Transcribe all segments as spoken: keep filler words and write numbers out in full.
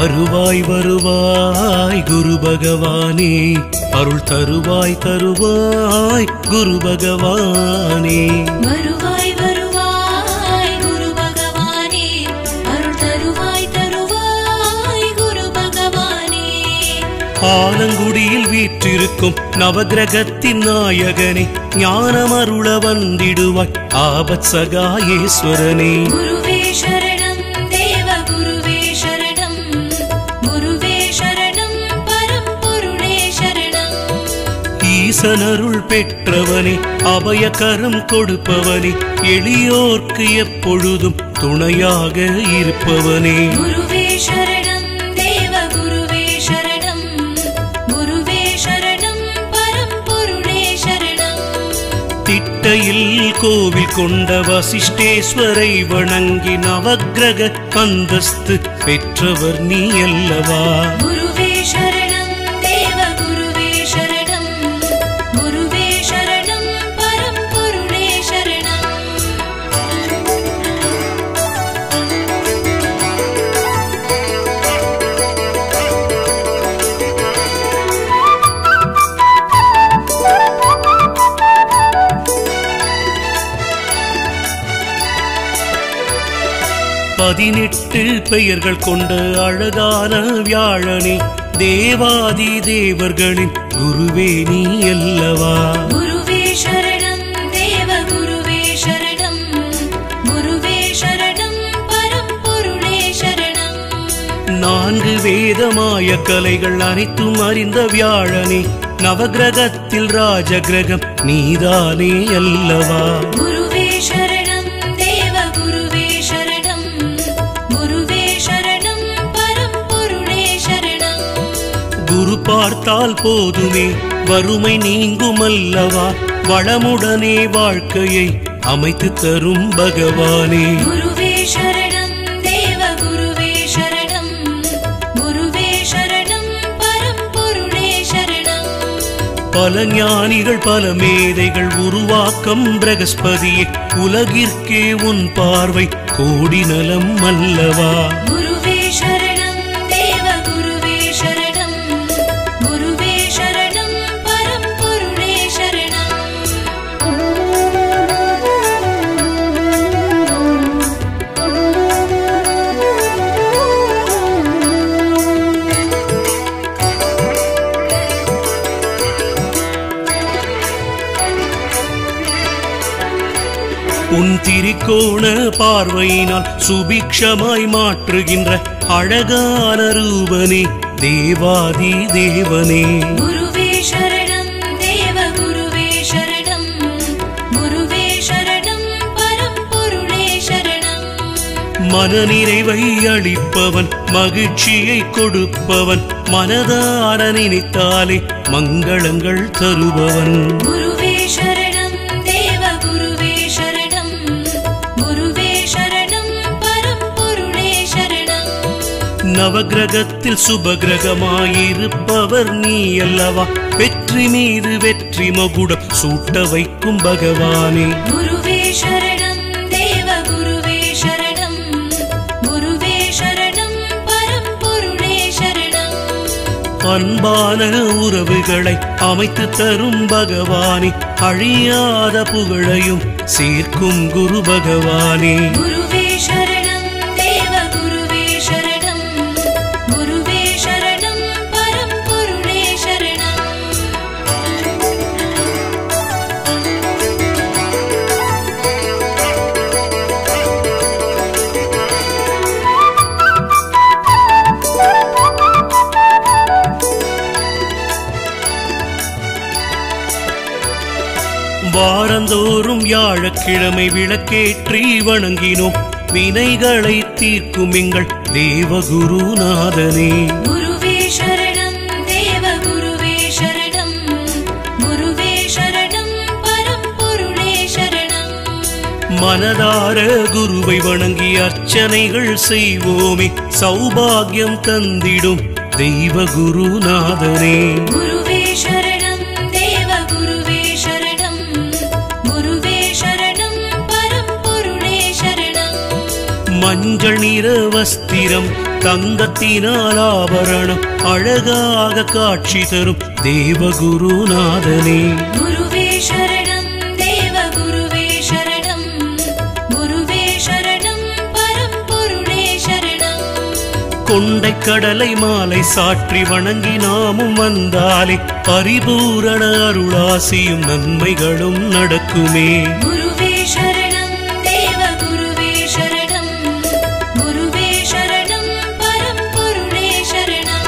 வருவாய் வருவாய் குரு பகவானே, அருள் தருவாய் தருவாய் குரு பகவானே. வருவாய் வருவாய் குரு பகவானே, அருள் தருவாய் தருவாய் குரு பகவானே. ஆலங்குடியில் வீற்றிருக்கும் நவகிரகத்தின் நாயகனே, ஞானம் அருள வந்திடுவாய் ஆபத் சகாயேஸ்வரனே. குருவே சரணம் தேவ குருவே சரணம், குருவே சரணம் பரம்பொருளே சரணம். ஈசனருள் பெற்றவனே, அபயகரம் கொடுப்பவனே, எளியோர்க்கு எப்பொழுதும் துணையாக இருப்பவனே. குருவே சரணம் தேவ குருவே சரணம், குருவே சரணம் பரம்பொருளே சரணம். திட்டையில் கோவில் கொண்ட வசிஷ்டேஸ்வரை வணங்கி நவக்கிரக அந்தஸ்து பெற்றவர் நீ அல்லவா. குருவே சரணம் தேவ குருவே சரணம், குருவே சரணம் பரம்பொருளே சரணம். பதினெட்டு பெயர்கள் கொண்ட அழகான வியாழனே, தேவாதி தேவர்களின் குருவே நீ அல்லவா. குருவே சரணம் தேவ குருவே சரணம், குருவே சரணம் பரம்பொருளே சரணம். நான்கு வேதமாய கலைகள் அனைத்தும் அறிந்த வியாழனே, நவகிரகத்தில் ராஜகிரகம் நீதானே அல்லவா. குருவே சரணம் தேவ குருவே சரணம், குருவே சரணம் பரம்பொருளே சரணம். குரு பார்த்தால் போதுமே வறுமை நீங்கும் அல்லவா, வளமுடனே வாழ்க்கையை அமைத்து தரும் பகவானே. குருவே சரணம் தேவ குருவே சரணம், குருவே சரணம் பரம்பொருளே சரணம். பல ஞானிகள் பல மேதைகள் உருவாக்கம் பிரகஸ்பதியே, உலகிற்கே உன் பார்வை கோடி நலம் அல்லவா. குருவே சரணம் தேவ குருவே சரணம், குருவே சரணம் பரம்பொருளே சரணம். உன் திரிகோண பார்வையினால் சுபிக்ஷமாய் மாற்றுகின்ற அழகான ரூபனே, தேவாதி தேவனே. குருவே சரணம் தேவ குருவே சரணம், குருவே சரணம் பரம்பொருளே சரணம். மனநிறைவை அளிப்பவன், மகிழ்ச்சியை கொடுப்பவன், மனதார நினைத்தாலே மங்களங்கள் தருபவன். குருவே சரணம் தேவ குருவே சரணம், குருவே சரணம் பரம்பொருளே சரணம். நவகிரகத்தில் சுபகிரகமாயிருப்பவர் நீ அல்லவா, வெற்றி மீது வெற்றி மகுடம் சூட்ட வைக்கும் பகவானே. குருவே சரணம் தேவ குருவே சரணம், குருவே சரணம் பரம்பொருளே சரணம். அன்பான உறவுகளை அமைத்து தரும் பகவானே, அழியாத புகழையும் சேர்க்கும் குரு பகவானே. குருவே சரணம் தேவ குருவே சரணம், குருவே சரணம் பரம்பொருளே சரணம். வாரந்தோறும் வியாழக்கிழமை விளக்கேற்றி வணங்கினோம், வினைகளை தீர்க்கும் எங்கள் தேவகுருநாதனே. குருவே சரணம் தேவ குருவே சரணம், குருவே சரணம் பரம்பொருளே சரணம். மனதார குருவை வணங்கி அர்ச்சனைகள் செய்வோமே, சௌபாகியம் தந்திடும் தெய்வ குருநாதனே. குருவே சரணம் தேவ குருவே சரணம், குருவே சரணம் பரம்பொருளே சரணம். மஞ்சள் நிற வஸ்திரம் தங்க பட்டினால் ஆபரணம் அழகாக காட்சி தரும் தேவகுருநாதனே. குருவே சரணம் தேவகுருவே சரணம் குருவே சரணம் பரம்பொருளே சரணம். கொண்டை கடலை மாலை சாற்றி வணங்கி நாமும் வந்தாலே பரிபூரண அருளாசியும் நன்மைகளும் நடக்குமே. குருவே சரணம் தேவகுருவே சரணம் குருவே சரணம் பரம்பொருளே சரணம்.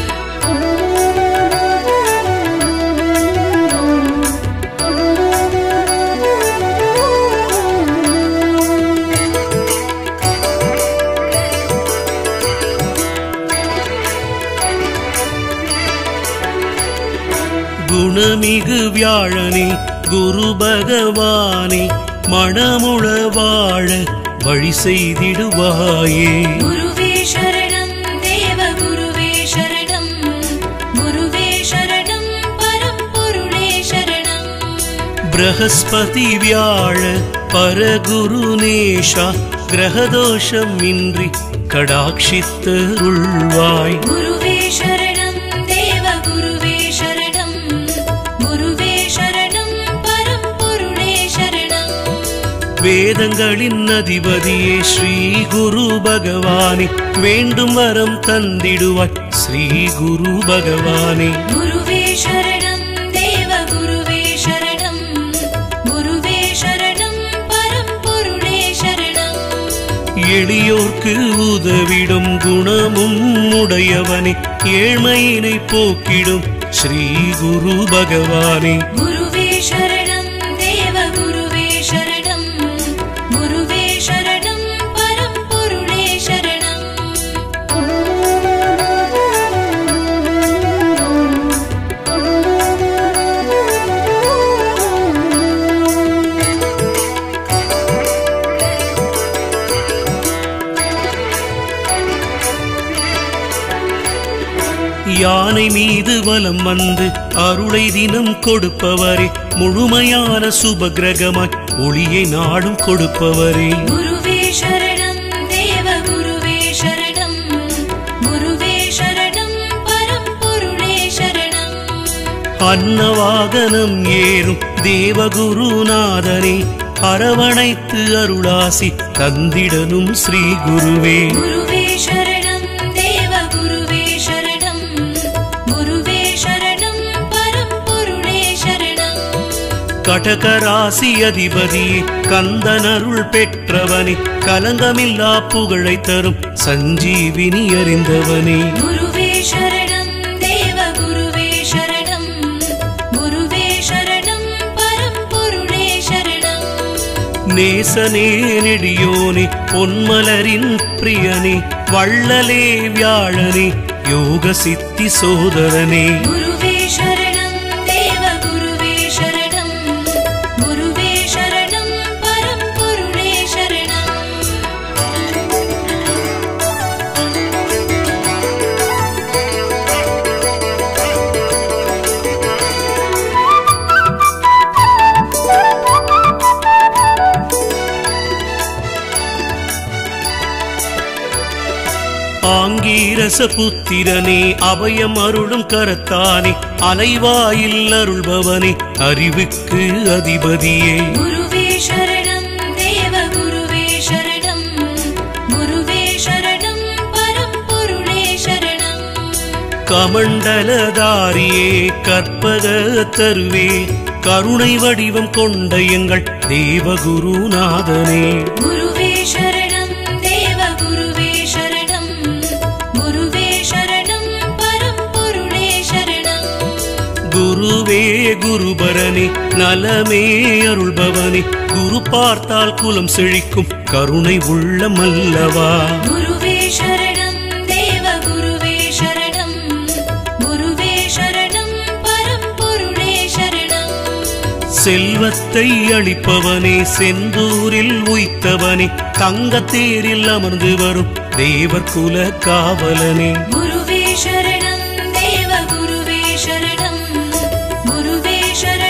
குணமிகு வியாழனே குரு பகவானே மணமுள வாழ வழி செய்திடுவாயே. குருவே சரணம் தேவகுருவே சரணம் குருவே சரணம் பரம்பொருளே சரணம். பிரகஸ்பதி வியாழ பரகுருநேஷா கிரகதோஷம் இன்றி கடாட்சித்தருள்வாய். குருவே சரணம் தேவகுருவே சரணம் குருவே சரணம் பரம்பொருளே சரணம். வேதங்களின் அதிபதியே ஸ்ரீ குரு பகவானே வேண்டும் வரம் தந்திடுவாய் ஸ்ரீ குரு பகவானே. குருவே சரணம் தேவகுருவே சரணம் குருவே சரணம் பரம்பொருளே சரணம். எளியோர்க்கு உதவிடும் குணமும் உடையவனே ஏழ்மையினை போக்கிடும் ஸ்ரீ குரு பகவானே. குருவே சரணம் தேவகுருவே சரணம் குருவே சரணம் பரம்பொருளே சரணம். யானை மீது வலம் வந்து அருளை தினம் கொடுப்பவரே முழுமையான சுபகிரகமாய் ஒளியை நாடும் கொடுப்பவரே. குருவே சரணம் தேவகுருவே சரணம் குருவே சரணம் பரம்பொருளே சரணம். அன்னவாகனம் ஏறும் தேவகுருநாதனே அரவணைத்து அருளாசி தந்திடனும் ஸ்ரீ குருவே. குருவே சரணம் தேவகுருவே சரணம் குருவே சரணம் பரம்பொருளே சரணம். கடகராசி அதிபதியே கந்தனருள் பெற்றவனே கலங்கமில்லா புகழை தரும் சஞ்சீவினி அறிந்தவனே. குருவே சரணம் தேவகுருவே சரணம் குருவே சரணம் பரம்பொருளே சரணம். நேசனே நெடியோனே பொன்மலரின் பிரியனே வள்ளலே வியாழனே யோக சித்தி சோதரனே. குருவே சரணம் தேவகுருவே சரணம் குருவே சரணம் பரம்பொருளே சரணம். ஆங்கீரச புத்திரனே அபயம் அருளும் கரத்தானே அலைவாயில் அருள்பவனே அறிவுக்கு அதிபதியே. குருவே சரணம் தேவகுருவே சரணம் குருவே சரணம் பரம்பொருளே சரணம். கமண்டலதாரியே கற்பக தருவே கருணை வடிவம் கொண்ட எங்கள் தேவகுருநாதனே. குருவே சரணம் தேவகுருவே சரணம் குருவே சரணம் பரம்பொருளே சரணம். குருவே குருபரனே நலமே அருள்பவனே குரு பார்த்தால் குலம் செழிக்கும் கருணை உள்ளமல்லவா. குருவே சரணம் தேவகுருவே சரணம் குருவே சரணம் பரம்பொருளே சரணம். செல்வத்தை அளிப்பவனே செந்தூரில் உய்த்தவனே தங்கத்தேரில் அமர்ந்து வரும் தேவர் குல காவலனே. குருவே சரணம் தேவகுருவே சரணம் குருவே சரணம்